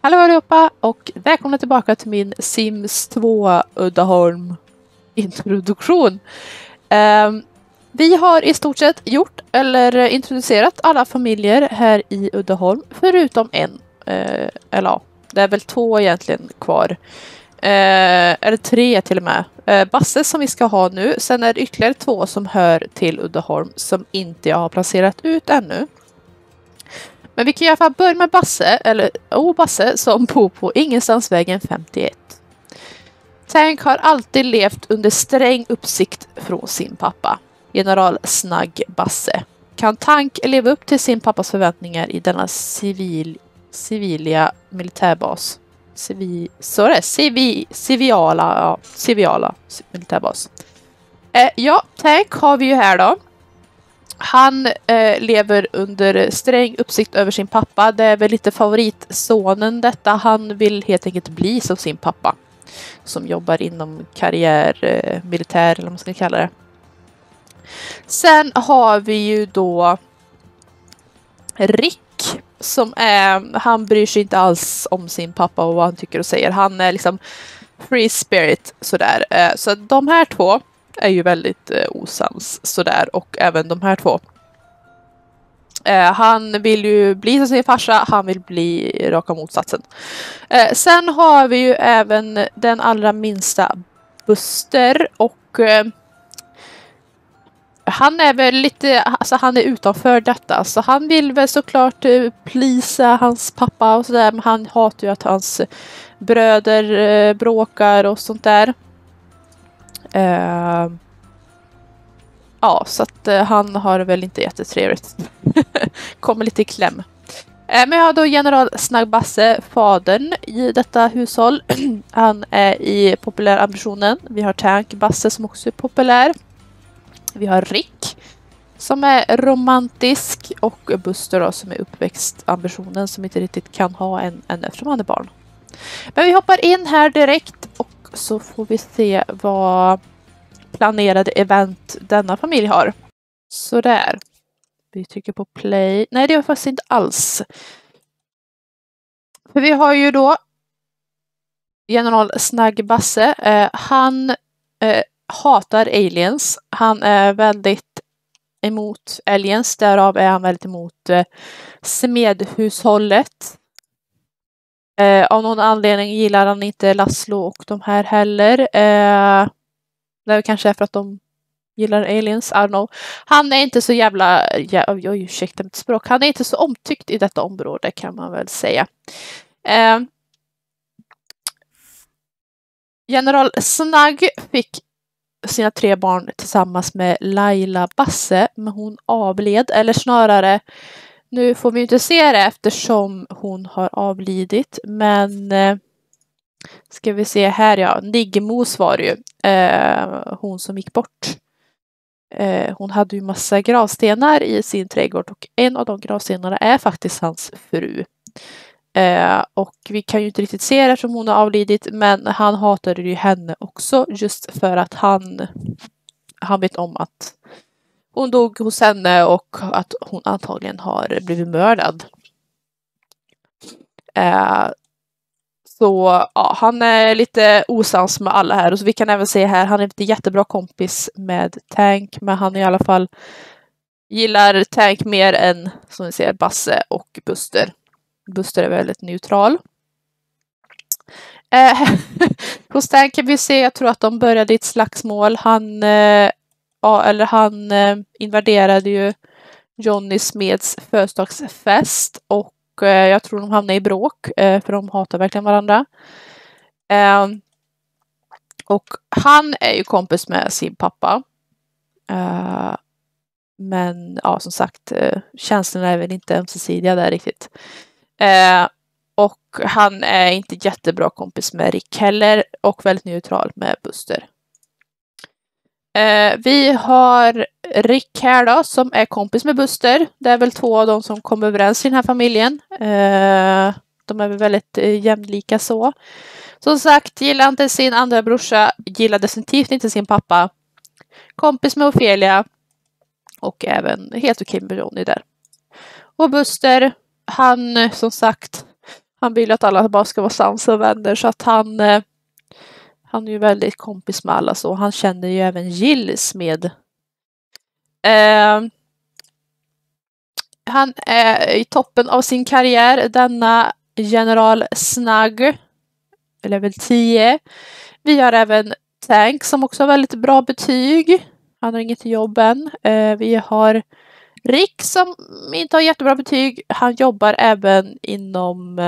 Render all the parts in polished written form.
Hallå allihopa och välkomna tillbaka till min Sims 2 Uddaholm introduktion. Vi har i stort sett gjort eller introducerat alla familjer här i Uddaholm förutom en. Eller ja, det är väl 2 egentligen kvar. Eller 3 till och med. Basse som vi ska ha nu. Sen är det ytterligare 2 som hör till Uddaholm som inte jag har placerat ut ännu. Men vi kan i alla fall börja med Basse som bor på Ingenstansvägen 51. Tank har alltid levt under sträng uppsikt från sin pappa, general Snagg Basse. Kan Tank leva upp till sin pappas förväntningar i denna civila militärbas? Civiala militärbas. Tank har vi ju här då. Han lever under sträng uppsikt över sin pappa. Det är väl lite favoritsonen detta. Han vill helt enkelt bli som sin pappa. Som jobbar inom karriär, militär eller vad man ska kalla det. Sen har vi ju då Rick. Han bryr sig inte alls om sin pappa och vad han tycker och säger. Han är liksom free spirit sådär. Så de här 2 är ju väldigt osams sådär, och även de här 2. Han vill ju bli som sin farsa, han vill bli raka motsatsen. Sen har vi ju även den allra minsta Buster, och han är väl lite, alltså han är utanför detta, så han vill väl såklart plisa hans pappa och sådär, men han hatar ju att hans bröder bråkar och sånt där. Ja, så att han har väl inte jättetrevligt. Kommer lite i kläm. Men jag har då general Snagg Basse, fadern i detta hushåll. Han är i populär ambitionen. Vi har Tank Basse som också är populär. Vi har Rick som är romantisk, och Buster då, som är uppväxt ambitionen, som inte riktigt kan ha en eftersom han är barn. Men vi hoppar in här direkt och så får vi se vad planerade event denna familj har. Så där. Vi trycker på play. Nej, det är faktiskt inte alls. För vi har ju då general Snagg Basse. Han hatar aliens. Han är väldigt emot aliens. Därav är han väldigt emot smedhushållet. Av någon anledning gillar han inte Laszlo och de här heller. Det är kanske för att de gillar aliens, I don't know. Han är inte så ursäkta mitt språk. Han är inte så omtyckt i detta område, kan man väl säga. General Snagg fick sina 3 barn tillsammans med Laila Basse, men hon avled, eller snarare, nu får vi inte se det eftersom hon har avlidit, men ska vi se här, ja. Niggemos var det ju. Hon som gick bort. Hon hade ju massa gravstenar i sin trädgård, och en av de gravstenarna är faktiskt hans fru. Och vi kan ju inte riktigt se det eftersom hon har avlidit, men han hatade ju henne också, just för att han vet om att hon dog hos henne och att hon antagligen har blivit mördad. Så ja, han är lite osams med alla här. Och så vi kan även se här, han är inte jättebra kompis med Tank, men han i alla fall gillar Tank mer än, som ni ser, Basse och Buster. Buster är väldigt neutral. Hos Tank kan vi se, jag tror att de började i ett slagsmål. Han invaderade ju Johnny Smeds födelsedagsfest, och jag tror de hamnade i bråk, för de hatar verkligen varandra. Och han är ju kompis med sin pappa. Men ja, som sagt, känslorna är väl inte ömsesidiga där riktigt. Och han är inte jättebra kompis med Rick heller, och väldigt neutral med Buster. Vi har Rick här då, som är kompis med Buster. Det är väl 2 av dem som kommer överens i den här familjen. De är väl väldigt jämlika så. Som sagt, gillar inte sin andra brorsa, gillar definitivt inte sin pappa. Kompis med Ophelia. Och även helt okej med Johnny där. Och Buster, han som sagt Han vill att alla bara ska vara sams och vänner, så att han är ju väldigt kompis med alla, så han känner ju även Gills med. Han är i toppen av sin karriär, denna general Snug, level 10. Vi har även Tank som också har väldigt bra betyg. Han har inget jobb än. Vi har Rick som inte har jättebra betyg. Han jobbar även inom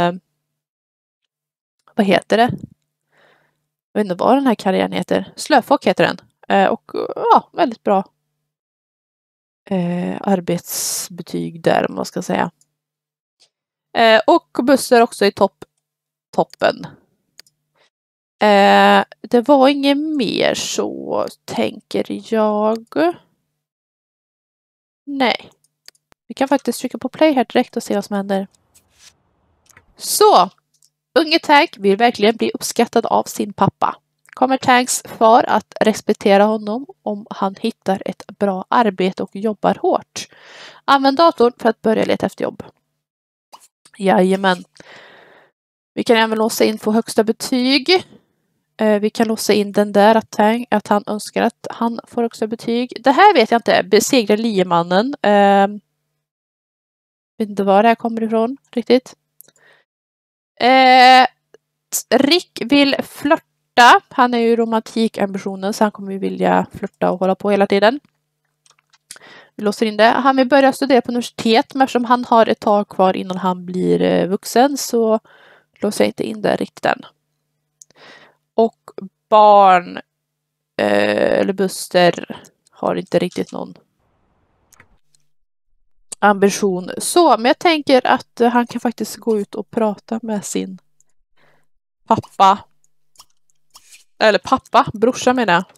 vad heter det? Jag vet inte vad den här karriären heter. Slöfock heter den. Och ja, väldigt bra arbetsbetyg där, om man ska säga. Och Buster också i toppen. Det var inget mer, så tänker jag. Nej. Vi kan faktiskt trycka på play här direkt och se vad som händer. Så! Unge Tank vill verkligen bli uppskattad av sin pappa. Kommer Tanks far att respektera honom om han hittar ett bra arbete och jobbar hårt? Använd datorn för att börja leta efter jobb. Jajamän. Vi kan även låsa in på högsta betyg. Vi kan låsa in den där att han önskar att han får högsta betyg. Det här vet jag inte. Besegra liemannen. Vet inte var det här kommer ifrån riktigt. Rick vill flörta. Han är ju romantikambitionen, så han kommer ju vilja flörta och hålla på hela tiden. Vi låser in det. Han vill börja studera på universitet, men eftersom han har ett tag kvar innan han blir vuxen, så låser jag inte in det riktigt än. Och barn eller Buster har inte riktigt någon ambition. Så, men jag tänker att han kan faktiskt gå ut och prata med sin pappa. Eller brorsa menar jag.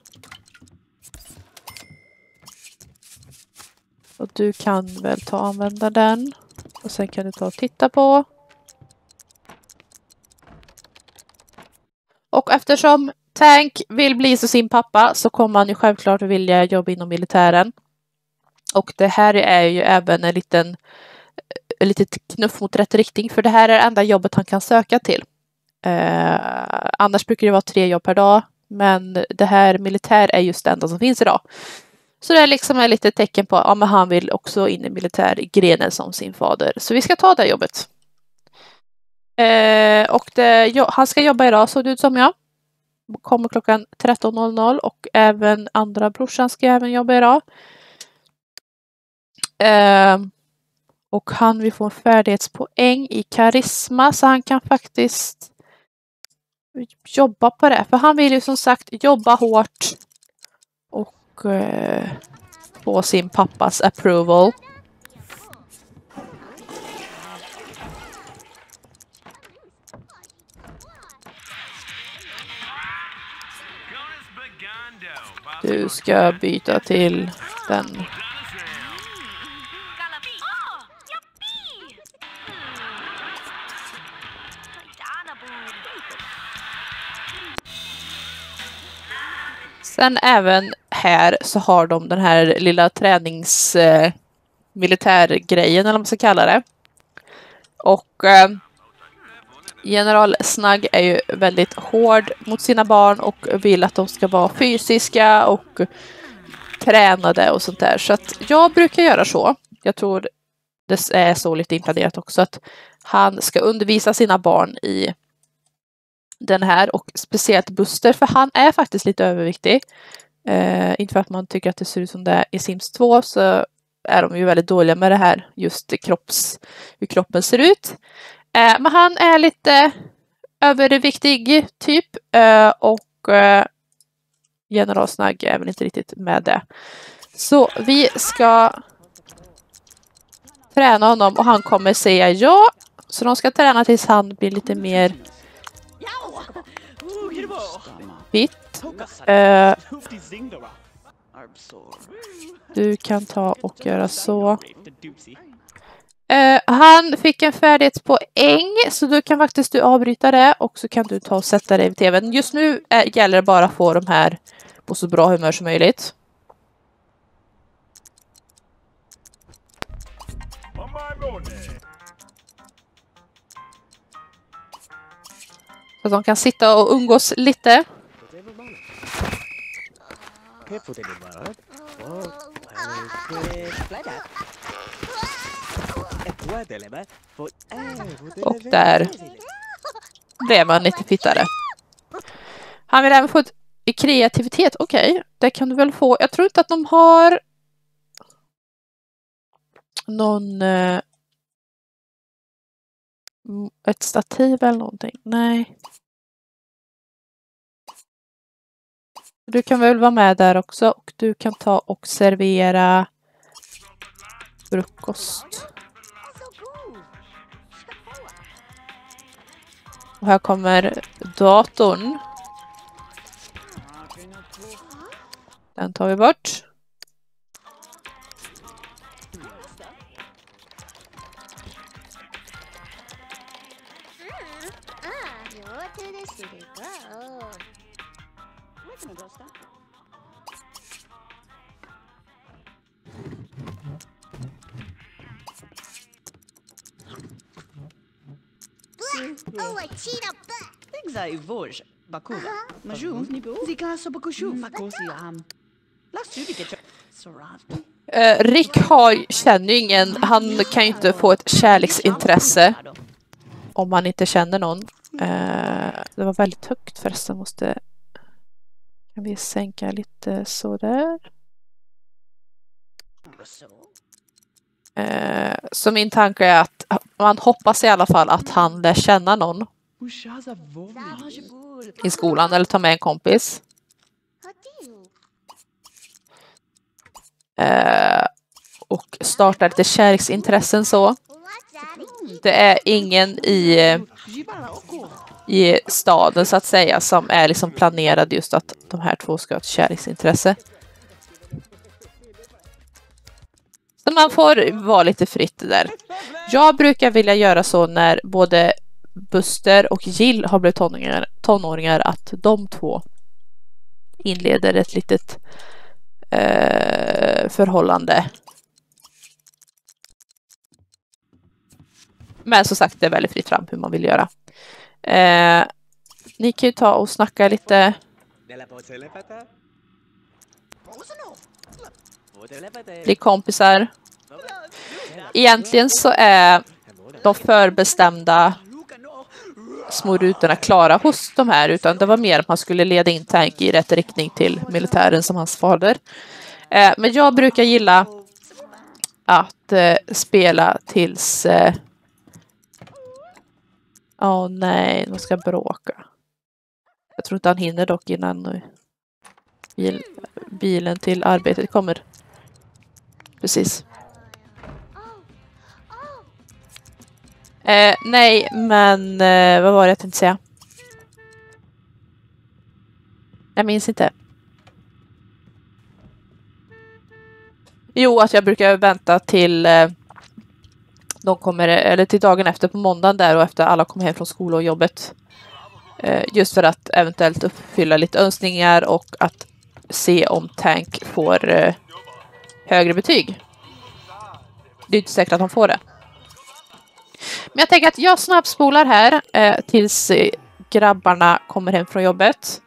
Och du kan väl ta och använda den. Och sen kan du ta och titta på. Och eftersom Tank vill bli som sin pappa, så kommer han ju självklart vilja jobba inom militären. Och det här är ju även en litet knuff mot rätt riktning, för det här är det enda jobbet han kan söka till. Annars brukar det vara 3 jobb per dag, men det här militär är just det enda som finns idag. Så det är liksom ett litet tecken på att han vill också in i militärgrenen som sin fader. Så vi ska ta det jobbet. Och han ska jobba idag, så det ut som jag. Kommer klockan 13.00 och även andra brorsan ska även jobba idag. Och han vill få en färdighetspoäng i karisma, så han kan faktiskt jobba på det. För han vill ju som sagt jobba hårt och få sin pappas approval. Du ska byta till den. Sen även här så har de den här lilla militärgrejen, eller vad man ska kalla det. Och General Snug är ju väldigt hård mot sina barn och vill att de ska vara fysiska och tränade och sånt där. Så att jag brukar göra så. Jag tror det är så lite inplanerat också, att han ska undervisa sina barn i den här, och speciellt Buster, för han är faktiskt lite överviktig. Inte för att man tycker att det ser ut som det är i Sims 2, så är de ju väldigt dåliga med det här, just hur kroppen ser ut. Men han är lite överviktig typ, och General Snug är väl inte riktigt med det. Så vi ska träna honom och han kommer säga ja. Så de ska träna tills han blir lite mer fit. Du kan ta och göra så. Han fick en färdighetspoäng, så då kan faktiskt du avbryta det och så kan du ta och sätta dig i tvn. Just nu gäller det bara att få de här på så bra humör som möjligt. Så att de kan sitta och umgås lite. Och där blev man lite fittare. Han vill även få ett kreativitet. Okej, det kan du väl få. Jag tror inte att de har någon ett stativ eller någonting. Nej. Du kan väl vara med där också och du kan ta och servera frukost. Och här kommer datorn. Den tar vi bort. Rick känner ju ingen, han kan ju inte få ett kärleksintresse om man inte känner någon. Det var väldigt högt förresten, kan vi sänka lite så där. Så min tanke är att man hoppas i alla fall att han lär känna någon i skolan eller ta med en kompis. Och starta lite kärleksintressen så. Det är ingen i staden så att säga som är liksom planerad just att de här två ska ha ett kärleksintresse. Så man får vara lite fritt där. Jag brukar vilja göra så när både Buster och Jill har blivit tonåringar att de två inleder ett litet förhållande. Men som sagt, det är väldigt fritt fram hur man vill göra. Ni kan ju ta och snacka lite. Bli kompisar. Egentligen så är de förbestämda små rutorna klara hos de här, utan det var mer att man skulle leda in Tank i rätt riktning till militären som hans fader. Men jag brukar gilla att spela tills nej, de ska bråka. Jag tror inte han hinner dock innan bilen till arbetet kommer. Precis. Nej, men vad var det jag tänkte säga? Jag minns inte. Jo, att jag brukar vänta till de kommer, eller till dagen efter på måndagen där och efter alla kommer hem från skolan och jobbet. Just för att eventuellt uppfylla lite önskningar och att se om Tank får högre betyg. Det är inte säkert att han får det. Men jag tänker att jag snabbspolar här tills grabbarna kommer hem från jobbet.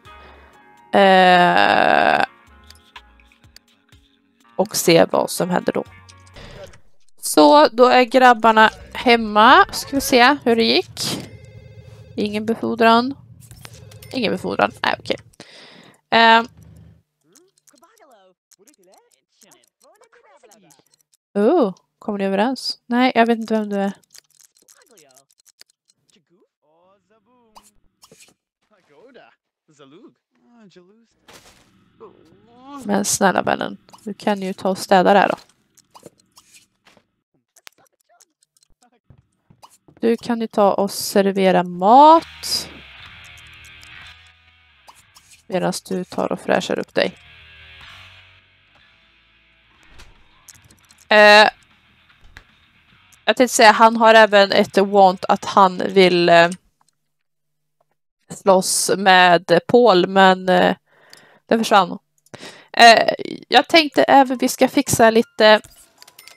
Och se vad som händer då. Så då är grabbarna hemma. Ska vi se hur det gick. Ingen befordran. Ingen befordran. Nej, okej. Kommer ni överens? Nej, jag vet inte vem du är. Men snälla vännen, du kan ju ta och städa där då. Du kan ju ta och servera mat. Medan du tar och fräschar upp dig. Jag tänkte säga, han har även ett want att han vill slåss med Paul, men det försvann. Jag tänkte även vi ska fixa lite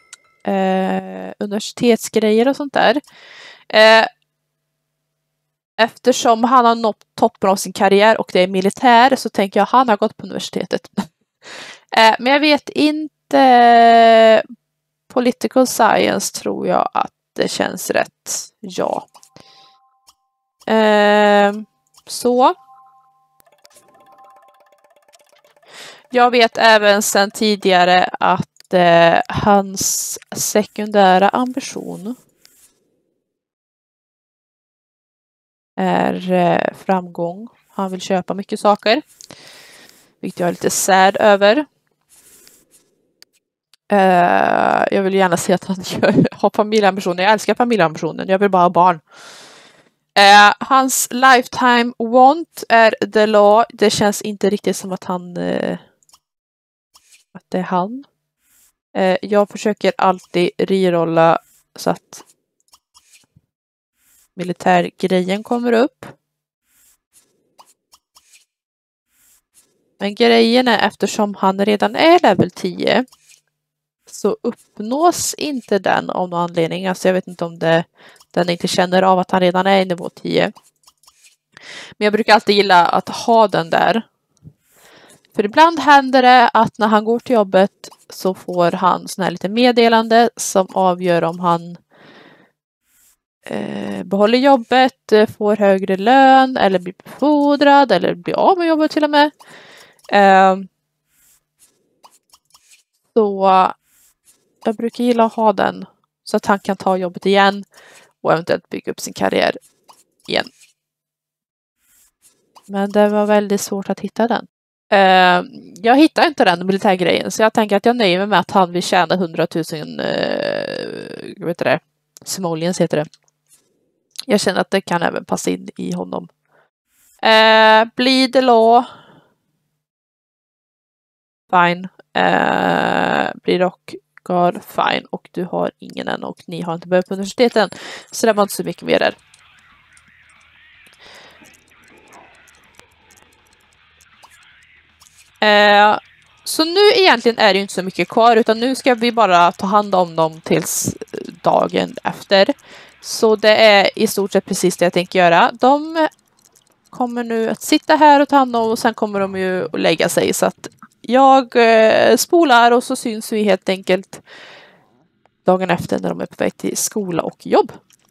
universitetsgrejer och sånt där. Eftersom han har nått toppen av sin karriär och det är militär så tänker jag att han har gått på universitetet. Men jag vet inte. Political science tror jag att det känns rätt. Ja. Så. Jag vet även sedan tidigare att hans sekundära ambition är framgång. Han vill köpa mycket saker. Vilket jag är lite sad över. Jag vill gärna se att han har familjeambitioner. Jag älskar familjeambitionen. Jag vill bara ha barn. Hans lifetime want är the law. Det känns inte riktigt som att han att det är han. Jag försöker alltid rerolla så att militärgrejen kommer upp. Men grejen är eftersom han redan är level 10 så uppnås inte den av någon anledning. Alltså jag vet inte om den inte känner av att han redan är i nivå 10. Men jag brukar alltid gilla att ha den där. För ibland händer det att när han går till jobbet så får han sån här lite meddelande som avgör om han behåller jobbet, får högre lön eller blir befordrad eller blir av med jobbet till och med. Så jag brukar gilla att ha den så att han kan ta jobbet igen och eventuellt bygga upp sin karriär igen. Men det var väldigt svårt att hitta den. Jag hittar inte den militärgrejen så jag tänker att jag nöjer mig med att han vill tjäna 100 000 vet det, simoleons heter det. Jag känner att det kan även passa in i honom. Blir det law? Fine. Blir dock guard? Fine. Och du har ingen än och ni har inte börjat på universiteten. Så det var inte så mycket mer där. Så nu egentligen är det ju inte så mycket kvar utan nu ska vi bara ta hand om dem tills dagen efter. Så det är i stort sett precis det jag tänker göra. De kommer nu att sitta här och ta hand om och sen kommer de ju att lägga sig så att jag spolar och så syns vi helt enkelt dagen efter när de är på väg till skola och jobb.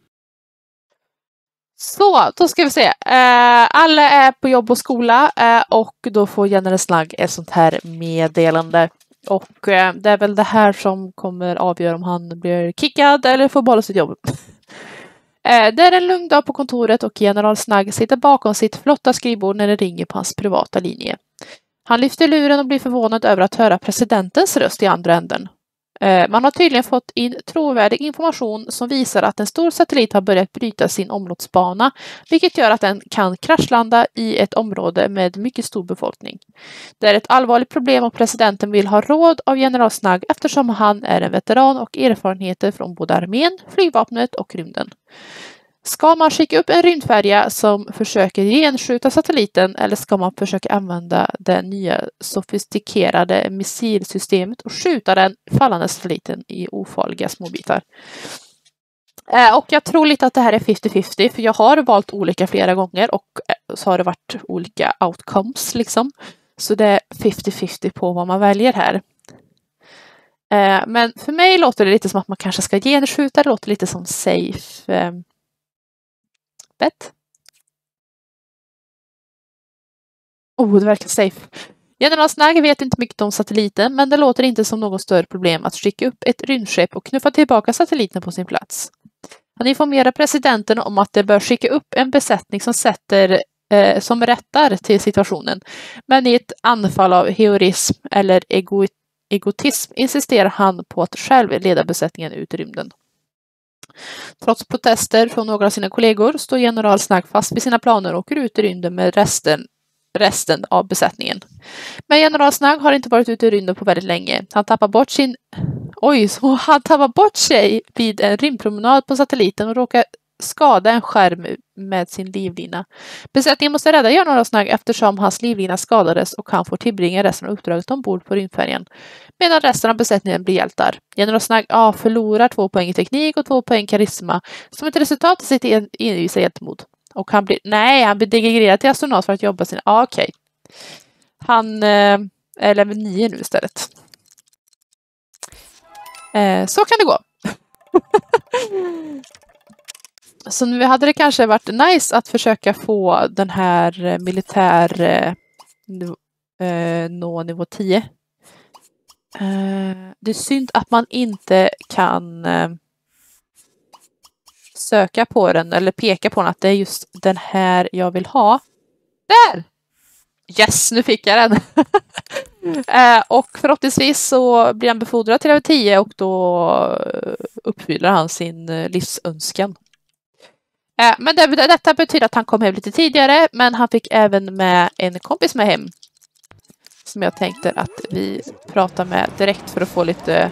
Så, då ska vi se. Alla är på jobb och skola och då får General Snagg ett sånt här meddelande. Och det är väl det här som kommer avgöra om han blir kickad eller får behålla sitt jobb. Det är en lugn dag på kontoret och General Snagg sitter bakom sitt flotta skrivbord när det ringer på hans privata linje. Han lyfter luren och blir förvånad över att höra presidentens röst i andra änden. Man har tydligen fått in trovärdig information som visar att en stor satellit har börjat bryta sin omloppsbana, vilket gör att den kan kraschlanda i ett område med mycket stor befolkning. Det är ett allvarligt problem och presidenten vill ha råd av general Snagg eftersom han är en veteran och erfarenheter från både armén, flygvapnet och rymden. Ska man skicka upp en rymdfärja som försöker genskjuta satelliten eller ska man försöka använda det nya sofistikerade missilsystemet och skjuta den fallande satelliten i ofarliga småbitar? Och jag tror lite att det här är 50-50 för jag har valt olika flera gånger och så har det varit olika outcomes liksom. Så det är 50-50 på vad man väljer här. Men för mig låter det lite som att man kanske ska genskjuta, det låter lite som safe bet. Det verkar safe. General Snagg vet inte mycket om satelliten, men det låter inte som något större problem att skicka upp ett rymdskepp och knuffa tillbaka satelliten på sin plats. Han informerar presidenten om att det bör skicka upp en besättning som rättar till situationen. Men i ett anfall av heroism eller egotism insisterar han på att själv leda besättningen ut i rymden. Trots protester från några av sina kollegor står general Snagg fast vid sina planer och åker ut i rymden med resten av besättningen. Men general Snagg har inte varit ute i rymden på väldigt länge. Han tappar bort sig vid en rymdpromenad på satelliten och råkar skada en skärm med sin livlina. Besättningen måste rädda general Snagg eftersom hans livlina skadades och han får tillbringa resten av uppdraget ombord på rymdfärjan. Medan resten av besättningen blir hjältar. General Snagg förlorar 2 poäng i teknik och 2 poäng karisma som ett resultat av sitt envisa hjältemod. Och han blir degregerad till astronaut för att jobba sin... okej. Han är level 9 nu istället. Så kan det gå. Så nu hade det kanske varit nice att försöka få den här nå nivå 10. Det är synd att man inte kan söka på den eller peka på den att det är just den här jag vill ha. Där! Yes, nu fick jag den. Och förhoppningsvis så blir han befordrad till level 10 och då uppfyller han sin livsönskan. Men detta betyder att han kom hem lite tidigare, men han fick även med en kompis med hem. Som jag tänkte att vi pratar med direkt för att få lite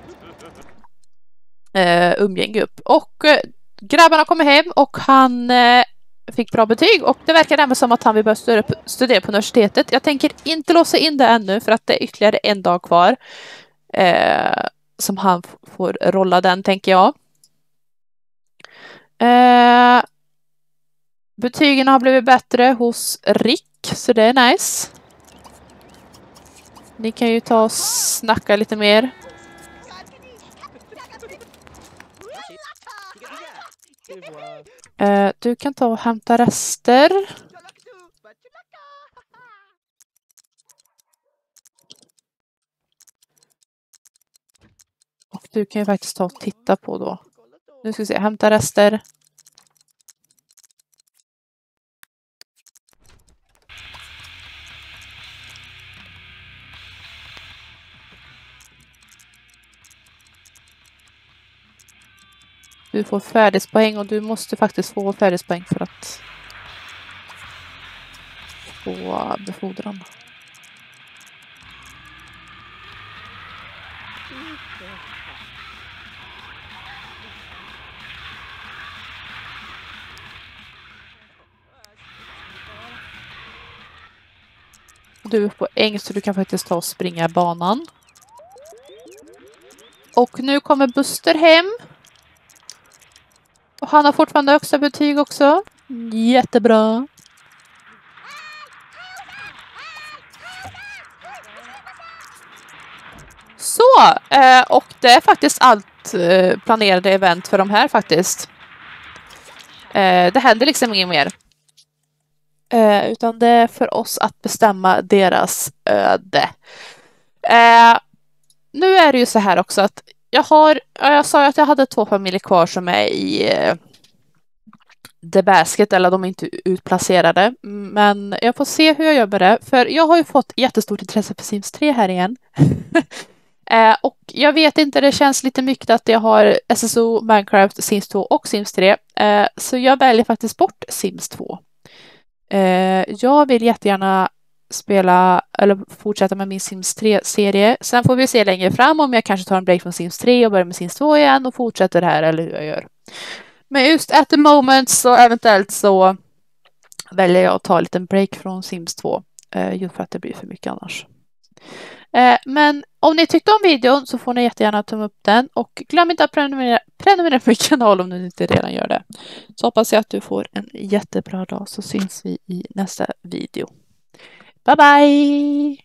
umgänge upp. Och grabbarna kommer hem och han fick bra betyg och det verkar även som att han vill börja studera på universitetet. Jag tänker inte låsa in det ännu för att det är ytterligare en dag kvar som han får rolla den, tänker jag. Betygen har blivit bättre hos Rick, så det är nice. Ni kan ju ta och snacka lite mer. Du kan ta och hämta rester. Och du kan ju faktiskt ta och titta på då. Nu ska vi se, hämta rester. Du får färdighetspoäng och du måste faktiskt få färdighetspoäng för att få befordran. Du får poäng så du kan faktiskt ta och springa banan. Och nu kommer Buster hem. Och han har fortfarande högsta betyg också. Jättebra. Så, och det är faktiskt allt planerade event för de här faktiskt. Det händer liksom inget mer. Utan det är för oss att bestämma deras öde. Nu är det ju så här också att jag sa att jag hade 2 familjer kvar som är i The Basket, eller de är inte utplacerade. Men jag får se hur jag gör med det. För jag har ju fått jättestort intresse för Sims 3 här igen. Och jag vet inte, det känns lite mycket att jag har SSO, Minecraft, Sims 2 och Sims 3. Så jag väljer faktiskt bort Sims 2. Jag vill jättegärna spela eller fortsätta med min Sims 3-serie. Sen får vi se längre fram om jag kanske tar en break från Sims 3 och börjar med Sims 2 igen och fortsätter det här eller hur jag gör. Men just at the moment så eventuellt så väljer jag att ta en liten break från Sims 2. Just för att det blir för mycket annars. Men om ni tyckte om videon så får ni jättegärna tumma upp den. Och glöm inte att prenumerera på min kanal om ni inte redan gör det. Så hoppas jag att du får en jättebra dag, så syns vi i nästa video. Bye bye!